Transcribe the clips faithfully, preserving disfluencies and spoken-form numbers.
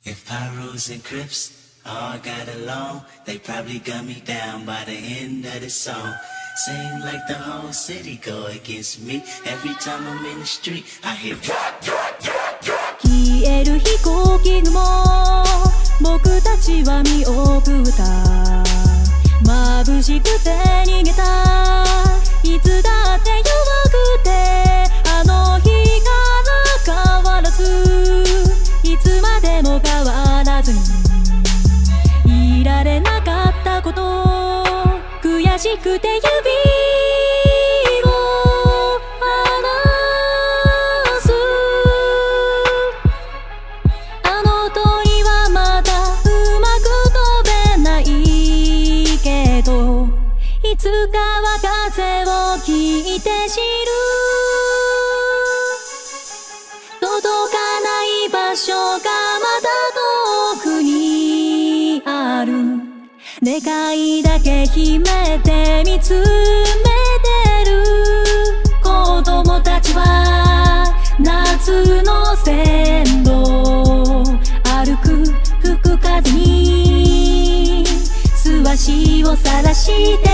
If Pyros and Crips all got along, they probably gun me down by the end of the song. Seem like the whole city go against me. Every time I'm in the street, I hear drop, drop, drop, drop. 消える飛行機雲、僕たちは見送った。眩しくて逃げた。いつだって弱くて、あの日から変わらず、いつまでも変わらずにいられなかったこと、悔しくて指を離す。あの鳥はまだうまく飛べないけど、いつかは風を聞いて知る。届かない場所がまだ遠くにある。願いだけ秘めて見つめてる。子供たちは夏の線路歩く吹く風に素足を晒して、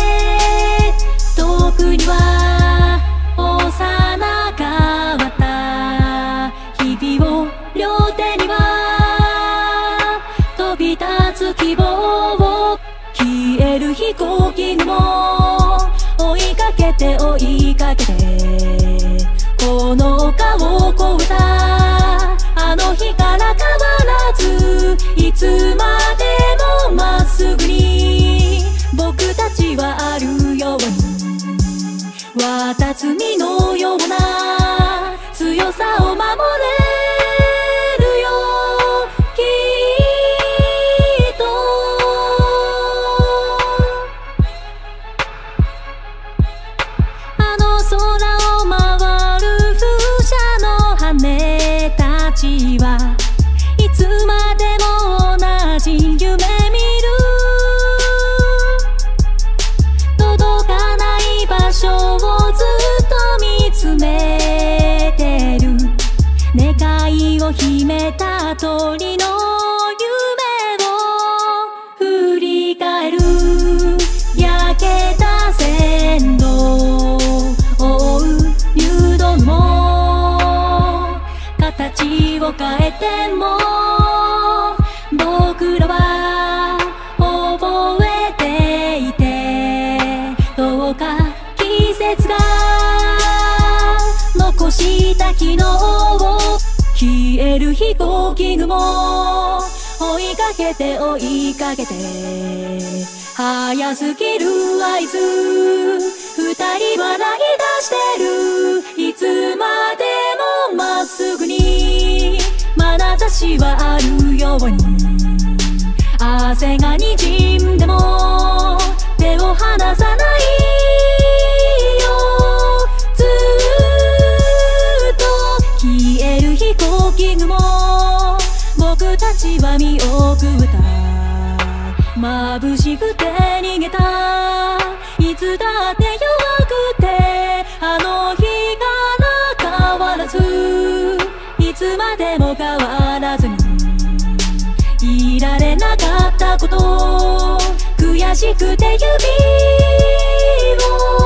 遠くには幼かった日々を両手には飛び立つ希望を。消える飛行機雲、追いかけて追いかけて、この丘を越えた。あの日から変わらず、いつまでもまっすぐに僕たちはあるように、綿摘みのような強さを守れるよ、きっと。あの空を回る風車の羽たちはいつまでも同じ夢見る。届かない場所をずっと見つめてる。願いを秘めた鳥の夢を振り返る。焼けた線路を覆う入道も形を変えても、僕らは覚えていて、どうか季節が残した昨日を。消える飛行機雲、追いかけて追いかけて、早すぎる合図、二人笑い出してる。いつまでもまっすぐに眼差しはあるように、汗がにじんでも手を離さないよ。ずっと消える飛行機雲、僕たちは見送った。眩しくて逃げた。いつだって弱くて、あの日から変わらず、いつまでも変わらずにいられなかったこと、悔しくて指を